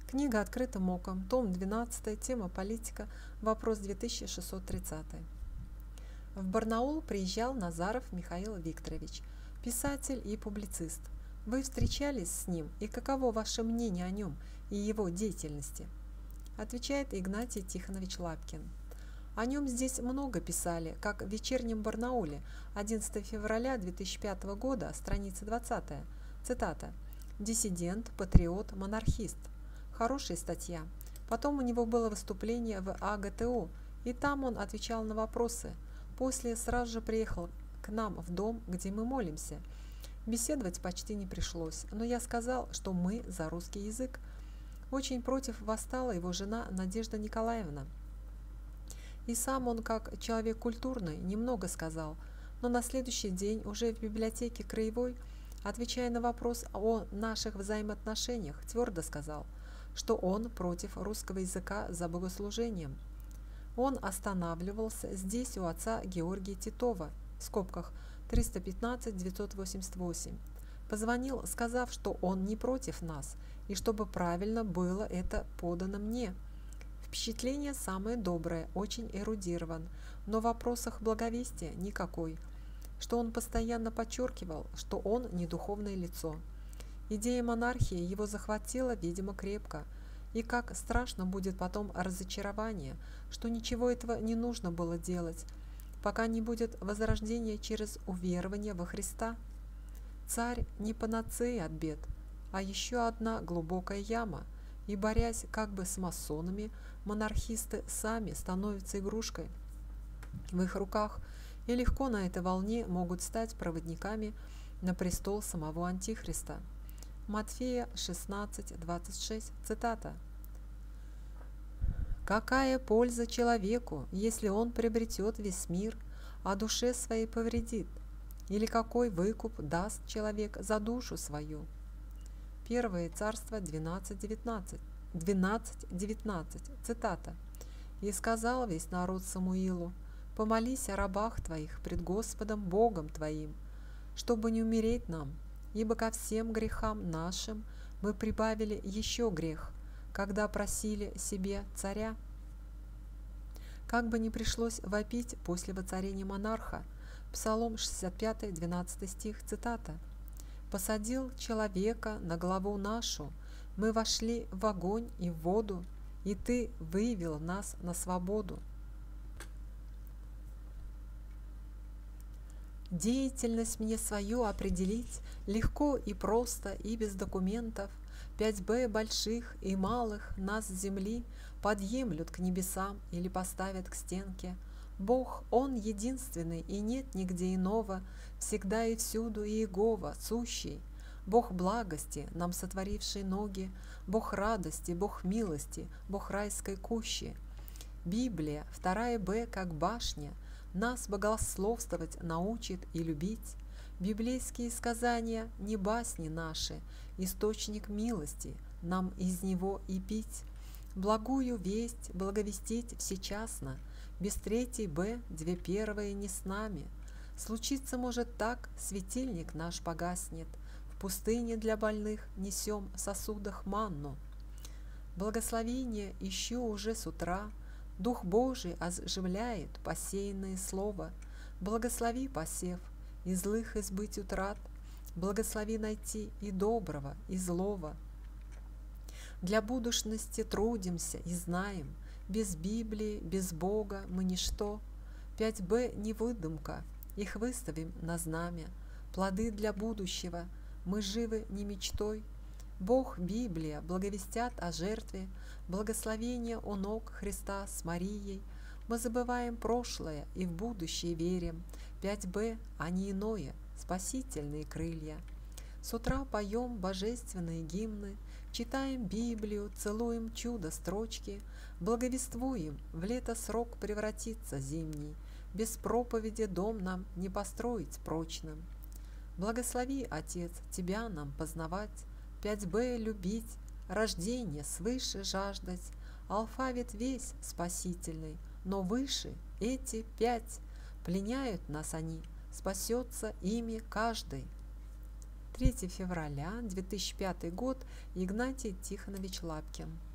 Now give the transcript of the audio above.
Книга «Открытым оком», том 12, тема «Политика», вопрос 2630. В Барнаул приезжал Назаров Михаил Викторович, писатель и публицист. Вы встречались с ним, и каково ваше мнение о нем и его деятельности? Отвечает Игнатий Тихонович Лапкин. О нем здесь много писали, как в «Вечернем Барнауле», 11 февраля 2005 года, страница 20, цитата: «Диссидент, патриот, монархист». Хорошая статья. Потом у него было выступление в АГТУ, и там он отвечал на вопросы. После сразу же приехал к нам в дом, где мы молимся. Беседовать почти не пришлось, но я сказал, что мы за русский язык. Очень против восстала его жена Надежда Николаевна. И сам он, как человек культурный, немного сказал, но на следующий день уже в библиотеке Краевой, отвечая на вопрос о наших взаимоотношениях, твердо сказал, что он против русского языка за богослужением. Он останавливался здесь у отца Георгия Титова, в скобках 315-988. Позвонил, сказав, что он не против нас, и чтобы правильно было это подано мне. Впечатление самое доброе, очень эрудирован, но в вопросах благовестия никакой, что он постоянно подчеркивал, что он не духовное лицо. Идея монархии его захватила, видимо, крепко, и как страшно будет потом разочарование, что ничего этого не нужно было делать, пока не будет возрождения через уверование во Христа. Царь не панацея от бед, а еще одна глубокая яма, и, борясь как бы с масонами, монархисты сами становятся игрушкой в их руках и легко на этой волне могут стать проводниками на престол самого Антихриста. Матфея 16:26, цитата. «Какая польза человеку, если он приобретет весь мир, а душе своей повредит? Или какой выкуп даст человек за душу свою?» Первое Царство 12:19, цитата. «И сказал весь народ Самуилу: помолись о рабах твоих пред Господом Богом твоим, чтобы не умереть нам, ибо ко всем грехам нашим мы прибавили еще грех, когда просили себе царя». Как бы ни пришлось вопить после воцарения монарха, Псалом 65, 12 стих, цитата: «Посадил человека на главу нашу, мы вошли в огонь и в воду, и ты вывел нас на свободу». Деятельность мне свою определить легко и просто и без документов. 5Б больших и малых нас с земли подъемлют к небесам или поставят к стенке. Бог, Он единственный, и нет нигде иного, всегда и всюду Иегова, сущий. Бог благости, нам сотворивший ноги, Бог радости, Бог милости, Бог райской кущи. Библия, 2Б, как башня, нас богословствовать научит и любить. Библейские сказания не басни наши, источник милости, нам из него и пить. Благую весть благовестить всечасно, без 3Б 2 первые не с нами. Случиться может так, светильник наш погаснет, в пустыне для больных несем в сосудах манну. Благословение ищу уже с утра, Дух Божий оживляет посеянное слово. Благослови посев, и злых избыть утрат, благослови найти и доброго, и злого. Для будущности трудимся и знаем, без Библии, без Бога мы ничто. 5Б не выдумка, их выставим на знамя. Плоды для будущего, мы живы не мечтой. Бог, Библия благовестят о жертве, благословение у ног Христа с Марией. Мы забываем прошлое и в будущее верим. 5Б, а не иное, спасительные крылья. С утра поем божественные гимны, читаем Библию, целуем чудо строчки, благовествуем, в лето срок превратится зимний, без проповеди дом нам не построить прочным. Благослови, Отец, Тебя нам познавать, 5Б любить, рождение свыше жаждать, алфавит весь спасительный, но выше эти 5, пленяют нас они, спасется ими каждый. 3 февраля 2005 год. Игнатий Тихонович Лапкин.